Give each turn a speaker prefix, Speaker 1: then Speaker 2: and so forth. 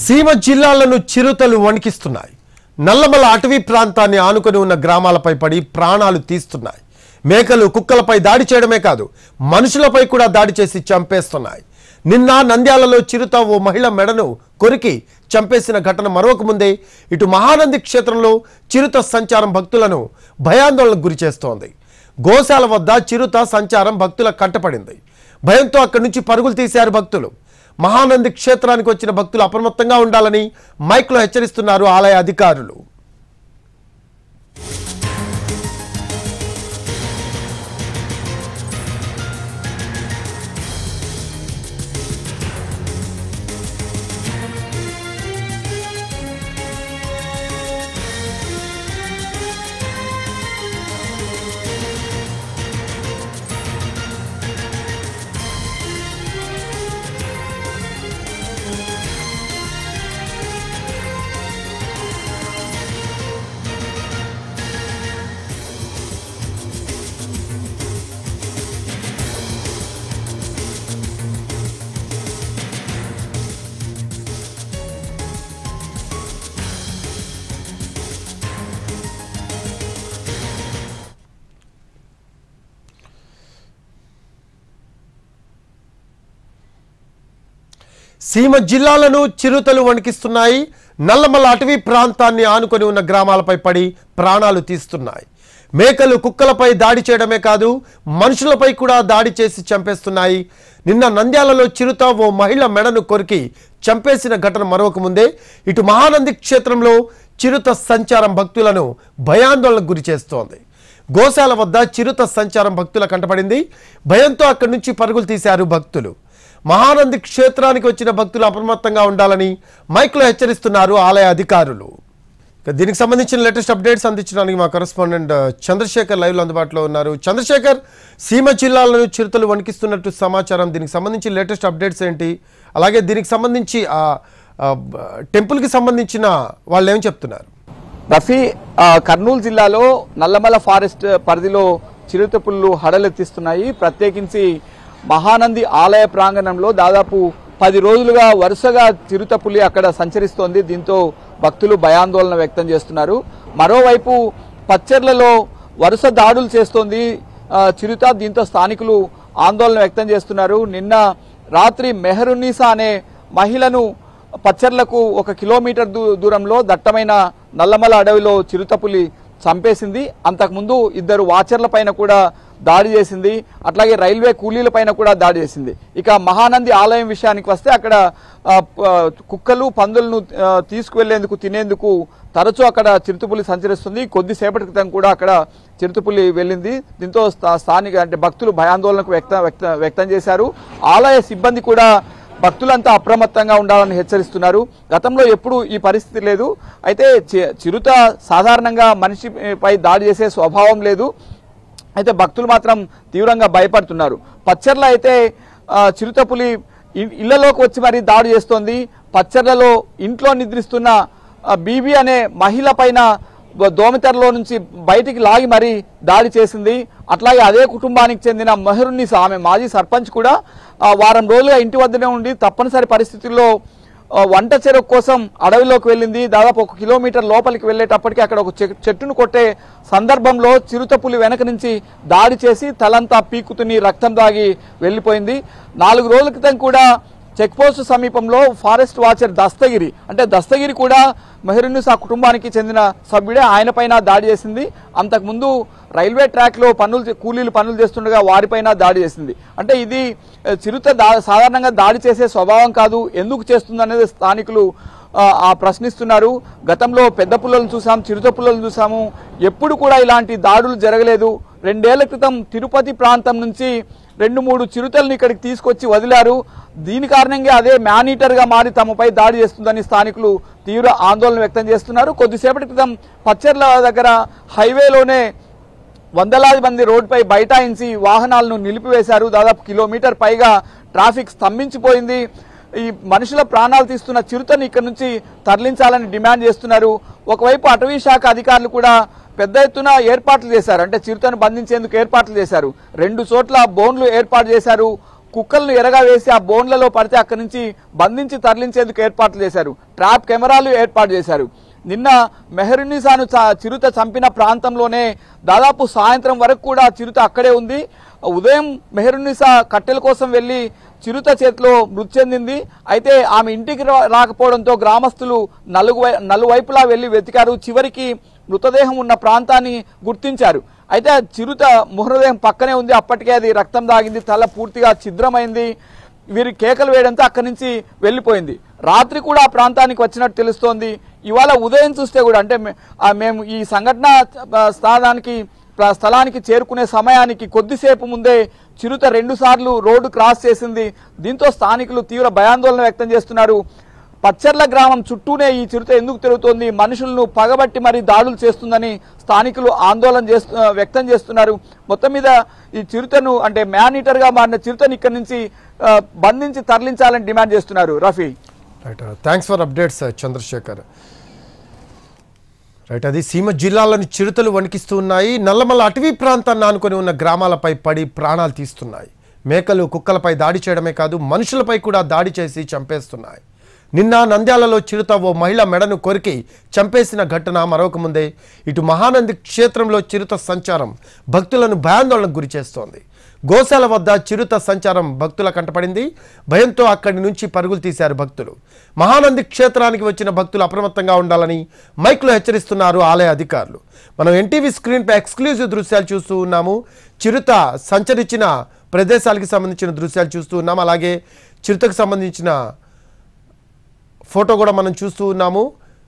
Speaker 1: సీమ జిల్లాలను చిరుతలు వణికిస్తున్నాయి. నల్లమల అటవీ ప్రాంతాన్ని ఆనుకొని ఉన్న గ్రామాలపై పడి ప్రాణాలు తీస్తున్నాయి. మేకలు కుక్కలపై దాడి చేయడమే కాదు, మనుషులపై కూడా దాడి చేసి చంపేస్తున్నాయి. నిన్న నంద్యాలలో చిరుత ఓ మహిళ మెడను కొరికి చంపేసిన ఘటన మరొక ముందే ఇటు మహానంది క్షేత్రంలో చిరుత సంచారం భక్తులను భయాందోళనకు గురి చేస్తోంది. గోశాల వద్ద చిరుత సంచారం భక్తుల కంటపడింది. భయంతో అక్కడి నుంచి పరుగులు తీశారు భక్తులు. మహానంది క్షేత్రానికి వచ్చిన భక్తులు అప్రమత్తంగా ఉండాలని మైక్లో హెచ్చరిస్తున్నారు ఆలయ అధికారులు. సీమ జిల్లాలను చిరుతలు వణికిస్తున్నాయి. నల్లమల అటవీ ప్రాంతాన్ని ఆనుకొని ఉన్న గ్రామాలపై పడి ప్రాణాలు తీస్తున్నాయి. మేకలు కుక్కలపై దాడి చేయడమే కాదు, మనుషులపై కూడా దాడి చేసి చంపేస్తున్నాయి. నిన్న నంద్యాలలో చిరుత ఓ మహిళ మెడను కొరికి చంపేసిన ఘటన మరొక ముందే ఇటు మహానంది క్షేత్రంలో చిరుత సంచారం భక్తులను భయాందోళనకు గురి చేస్తోంది. గోశాల వద్ద చిరుత సంచారం భక్తుల కంటపడింది. భయంతో అక్కడి నుంచి పరుగులు తీశారు భక్తులు. మహానంది క్షేత్రానికి వచ్చిన భక్తులు అప్రమత్తంగా ఉండాలని మైక్లో హెచ్చరిస్తున్నారు ఆలయ అధికారులు. దీనికి సంబంధించిన లేటెస్ట్ అప్డేట్స్ అందించడానికి మా కరెస్పాండెంట్ చంద్రశేఖర్ లైవ్లో అందుబాటులో ఉన్నారు. చంద్రశేఖర్, సీమ జిల్లాలను చిరుతలు వణికిస్తున్నట్టు సమాచారం, దీనికి సంబంధించి లేటెస్ట్ అప్డేట్స్ ఏంటి? అలాగే దీనికి సంబంధించి టెంపుల్కి సంబంధించిన వాళ్ళు ఏం చెప్తున్నారు?
Speaker 2: రఫీ, కర్నూలు జిల్లాలో నల్లమల ఫారెస్ట్ పరిధిలో చిరుత పుళ్ళు హడలెత్తిస్తున్నాయి. ప్రత్యేకించి మహానంది ఆలయ ప్రాంగణంలో దాదాపు 10 రోజులుగా వరుసగా చిరుత పులి అక్కడ సంచరిస్తోంది. దీంతో భక్తులు భయాందోళన వ్యక్తం చేస్తున్నారు. మరోవైపు పచ్చెర్లలో వరుస దాడులు చేస్తోంది చిరుత. దీంతో స్థానికులు ఆందోళన వ్యక్తం చేస్తున్నారు. నిన్న రాత్రి మెహరున్నీసా అనే మహిళను పచ్చెర్లకు 1 కిలోమీటర్ దూరంలో దట్టమైన నల్లమల అడవిలో చిరుత పులి చంపేసింది. అంతకుముందు 2 వాచర్ల పైన కూడా దాడి చేసింది. అట్లాగే రైల్వే కూలీల పైన కూడా దాడి చేసింది. ఇక మహానంది ఆలయం విషయానికి వస్తే అక్కడ కుక్కలు పందులను తీసుకువెళ్లేందుకు తినేందుకు తరచూ అక్కడ చిరుతపులి సంచరిస్తుంది. కొద్దిసేపటి క్రితం కూడా అక్కడ చిరుతపులి వెళ్ళింది. దీంతో స్థానిక అంటే భక్తులు భయాందోళనకు వ్యక్తం చేశారు. ఆలయ సిబ్బంది కూడా భక్తులంతా అప్రమత్తంగా ఉండాలని హెచ్చరిస్తున్నారు. గతంలో ఎప్పుడు ఈ పరిస్థితి లేదు. అయితే చిరుత సాధారణంగా మనిషిపై దాడి చేసే స్వభావం లేదు. అయితే భక్తులు మాత్రం తీవ్రంగా భయపడుతున్నారు. పచ్చెర్ల అయితే చిరుతపులి ఇళ్లలోకి వచ్చి మరీ దాడి చేస్తోంది. పచ్చెర్లలో ఇంట్లో నిద్రిస్తున్న బీబీ అనే మహిళ పైన దోమితెరలో నుంచి బయటికి లాగి మరీ దాడి చేసింది. అట్లాగే అదే కుటుంబానికి చెందిన మెహరున్నీసా, ఆమె మాజీ సర్పంచ్ కూడా వారం రోజులుగా ఇంటి వద్దనే ఉండి తప్పనిసరి పరిస్థితుల్లో వంట చెరుకు కోసం అడవిలోకి వెళ్ళింది. దాదాపు 1 కిలోమీటర్ లోపలికి వెళ్ళేటప్పటికి అక్కడ ఒక చెట్టును కొట్టే సందర్భంలో చిరుతపులి వెనక నుంచి దాడి చేసి తలంతా పీక్కుతుని రక్తం దాగి వెళ్ళిపోయింది. 4 రోజుల క్రితం కూడా చెక్పోస్ట్ సమీపంలో ఫారెస్ట్ వాచర్ దస్తగిరి కూడా మెహరున్నీసా కుటుంబానికి చెందిన సభ్యుడే, ఆయన పైన దాడి చేసింది. అంతకుముందు రైల్వే ట్రాక్ లో కూలీలు పనులు చేస్తుండగా వారిపైన దాడి చేసింది. అంటే ఇది చిరుత సాధారణంగా దాడి చేసే స్వభావం కాదు, ఎందుకు చేస్తుందనేది స్థానికులు ప్రశ్నిస్తున్నారు. గతంలో పెద్ద పుల్లలను చూసాం, చిరుత పుల్లలను చూసాము, ఎప్పుడు కూడా ఇలాంటి దాడులు జరగలేదు. 2 ఏళ్ల క్రితం తిరుపతి ప్రాంతం నుంచి 2-3 చిరుతలను ఇక్కడికి తీసుకొచ్చి వదిలారు. దీని కారణంగా అదే మ్యానీటర్ గా మారి తమపై దాడి చేస్తుందని స్థానికులు తీవ్ర ఆందోళన వ్యక్తం చేస్తున్నారు. కొద్దిసేపటి క్రితం పచ్చెర్ల దగ్గర హైవేలోనే వందలాది మంది రోడ్డుపై బైఠాయించి వాహనాలను నిలిపివేశారు. దాదాపు కిలోమీటర్ పైగా ట్రాఫిక్ స్తంభించిపోయింది. ఈ మనుషుల ప్రాణాలు తీస్తున్న చిరుతను ఇక్కడ నుంచి తరలించాలని డిమాండ్ చేస్తున్నారు. ఒకవైపు అటవీ శాఖ అధికారులు కూడా పెద్ద ఎత్తున ఏర్పాట్లు చేశారు. అంటే చిరుతను బంధించేందుకు ఏర్పాట్లు చేశారు. 2 చోట్ల బోన్లు ఏర్పాటు చేశారు. కుక్కలను ఎరగా వేసి ఆ బోన్లలో పడితే అక్కడి నుంచి బంధించి తరలించేందుకు ఏర్పాట్లు చేశారు. ట్రాప్ కెమెరాలు ఏర్పాటు చేశారు. నిన్న మెహరునిసాను చిరుత చంపిన ప్రాంతంలోనే దాదాపు సాయంత్రం వరకు కూడా చిరుత అక్కడే ఉంది. ఉదయం మెహరునిసా కట్టెల కోసం వెళ్లి చిరుత చేతిలో మృతి చెందింది. అయితే ఆమె ఇంటికి రాకపోవడంతో గ్రామస్తులు నలువైపులా వెళ్లి వెతికారు. చివరికి మృతదేహం ఉన్న ప్రాంతాన్ని గుర్తించారు. అయితే చిరుత మృతదేహం పక్కనే ఉంది. అప్పటికే అది రక్తం దాగింది, తల పూర్తిగా ఛిద్రమైంది. వీరి కేకలు వేయడంతో అక్కడి నుంచి వెళ్లిపోయింది. రాత్రి కూడా ఆ ప్రాంతానికి వచ్చినట్టు తెలుస్తోంది. ఇవాళ ఉదయం చూస్తే కూడా అంటే మేము ఈ సంఘటన స్థలానికి చేరుకునే సమయానికి కొద్దిసేపు ముందే చిరుత 2 సార్లు రోడ్డు క్రాస్ చేసింది. దీంతో స్థానికులు తీవ్ర భయాందోళన వ్యక్తం చేస్తున్నారు. పచ్చర్ల గ్రామం చుట్టూనే ఈ చిరుత ఎందుకు తిరుగుతోంది, మనుషులను పగబట్టి మరి దాడులు చేస్తుందని స్థానికులు ఆందోళన వ్యక్తం చేస్తున్నారు. మొత్తం మీద ఈ చిరుతను అంటే మ్యాన్ ఈటర్ గా మారిన చిరుతను ఇక్కడి నుంచి బంధించి తరలించాలని డిమాండ్ చేస్తున్నారు. Rafi,
Speaker 1: thanks for updates Chandrashekar. Right, అది సీమ జిల్లాలను చిరుతలు వణికిస్తూ ఉన్నాయి. నల్లమల అటవీ ప్రాంతాన్ని ఆనుకొని ఉన్న గ్రామాలపై పడి ప్రాణాలు తీస్తున్నాయి. మేకలు కుక్కలపై దాడి చేయడమే కాదు, మనుషులపై కూడా దాడి చేసి చంపేస్తున్నాయి. నిన్న నంద్యాలలో చిరుత ఓ మహిళ మెడను కొరికి చంపేసిన ఘటన మరొక ముందే ఇటు మహానంది క్షేత్రంలో చిరుత సంచారం భక్తులను భయాందోళనకు గురి చేస్తోంది. గోశాల వద్ద చిరుత సంచారం భక్తుల కంటపడింది. భయంతో అక్కడి నుంచి పరుగులు తీశారు భక్తులు. మహానంది క్షేత్రానికి వచ్చిన భక్తులు అప్రమత్తంగా ఉండాలని మైక్లో హెచ్చరిస్తున్నారు ఆలయ అధికారులు. మనం ఎన్టీవీ స్క్రీన్పై ఎక్స్క్లూజివ్ దృశ్యాలు చూస్తూ ఉన్నాము. చిరుత సంచరించిన ప్రదేశాలకు సంబంధించిన దృశ్యాలు చూస్తూ ఉన్నాము. అలాగే చిరుతకు సంబంధించిన ఫోటో కూడా మనం చూస్తూ ఉన్నాము.